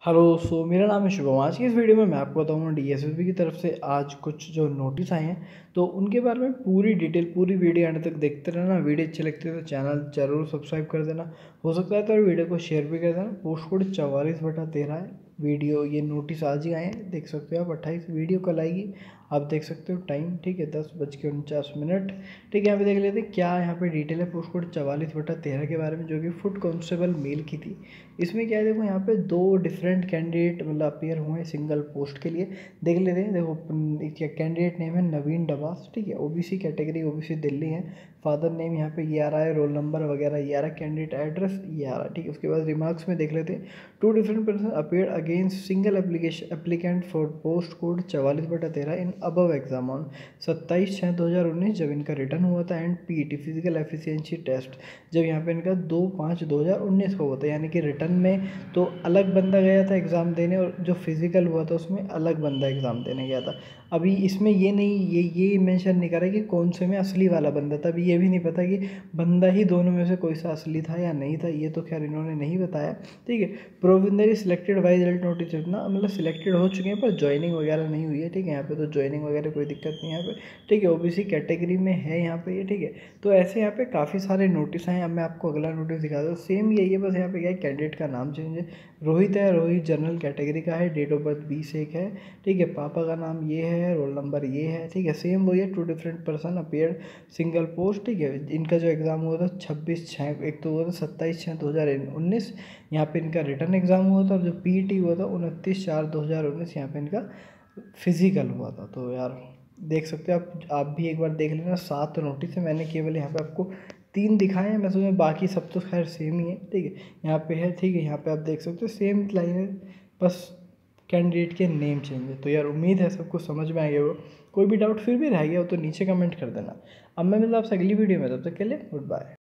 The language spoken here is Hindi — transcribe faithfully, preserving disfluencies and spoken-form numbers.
हेलो। सो मेरा नाम है शुभम। आज की इस वीडियो में मैं आपको बताऊंगा डीएसएसबी की तरफ से आज कुछ जो नोटिस आए हैं तो उनके बारे में पूरी डिटेल पूरी वीडियो एंड तक देखते रहना। वीडियो अच्छी लगती है तो चैनल जरूर सब्सक्राइब कर देना, हो सकता है तो वीडियो को शेयर भी कर देना। पोस्ट कोड चवालीस बटा तेरह है वीडियो, ये नोटिस आज ही आए हैं, देख सकते हो आप। अट्ठाईस वीडियो कल आएगी, आप देख सकते हो टाइम, ठीक है, दस बज के उनचास मिनट। ठीक है, यहाँ पे देख लेते हैं क्या यहाँ पे डिटेल है पोस्ट कोड चवालीस बटा तेरह के बारे में, जो कि फुट कांस्टेबल मेल की थी। इसमें क्या है, देखो यहाँ पे दो डिफरेंट कैंडिडेट मतलब अपियर हुए हैं सिंगल पोस्ट के लिए। देख लेते हैं। देखो क्या कैंडिडेट नेम है नवीन डबास, ठीक है, ओबीसी कैटेगरी, ओबीसी दिल्ली है। फादर नेम यहाँ पे ये आ रहा है, रोल नंबर वगैरह ये आ रहा है, कैंडिडेट एड्रेस ये आ रहा है, ठीक है। उसके बाद रिमार्क्स में देख लेते हैं। Two different person appear against single application applicant for post code चवालीस बटा तेरह इन अबव एग्जाम ऑन सत्ताईस छः दो हज़ार उन्नीस, जब इनका रिटर्न हुआ था, and PET physical efficiency test जब यहाँ पे इनका दो पाँच दो हज़ार उन्नीस को हुआ था। यानी कि रिटर्न में तो अलग बंदा गया था एग्ज़ाम देने, और जो फिज़िकल हुआ था उसमें अलग बंदा एग्ज़ाम देने गया था। अभी इसमें ये नहीं ये ये मेंशन नहीं करा कि कौन से में असली वाला बंदा था। अभी ये भी नहीं पता कि बंदा ही दोनों में से कोई सा असली था या नहीं था, ये तो खैर इन्होंने नहीं बताया, ठीक है। Provisionary selected by result notice, इतना मतलब सिलेक्टेड हो चुके हैं पर ज्वाइनिंग वगैरह नहीं हुई है, ठीक है। यहाँ पे तो ज्वाइनिंग वगैरह कोई दिक्कत नहीं है यहाँ पे, ठीक है। ओबीसी कैटेगरी में है यहाँ पे ये, ठीक है। तो ऐसे यहाँ पे काफ़ी सारे नोटिस हैं। अब मैं आपको अगला नोटिस दिखा दूँ, सेम यही है, बस यहाँ पे क्या है, कैंडिडेट का नाम चेंज है। रोहित है, रोहित जनरल कैटेगरी का है, डेट ऑफ बर्थ बीस एक है, ठीक है। पापा का नाम ये है, रोल नंबर ये है, ठीक है। सेम वही है, two different person appear single post, ठीक है। इनका जो एग्ज़ाम हुआ था छब्बीस छः एक तो हुआ था सत्ताईस छः दो हज़ार उन्नीस, यहाँ पे इनका रिटर्न एग्ज़ाम हुआ था, और जो पीईटी हुआ था उनतीस चार दो हज़ार उन्नीस, यहाँ पे इनका फिजिकल हुआ था। तो यार देख सकते हो आप आप भी एक बार देख लेना। सात नोटिस है, मैंने केवल यहाँ पे आपको तीन दिखाए हैं, मैं सोचा बाकी सब तो खैर सेम ही है, ठीक है। यहाँ पे है, ठीक है, यहाँ पे आप देख सकते हो सेम लाइन है, बस कैंडिडेट के नेम चेंज है। तो यार उम्मीद है सबको समझ में आ गया हो। कोई भी डाउट फिर भी रह गया हो तो नीचे कमेंट कर देना। अब मैं मिलता हूँ आपसे अगली वीडियो में, तब तक के लिए गुड बाय।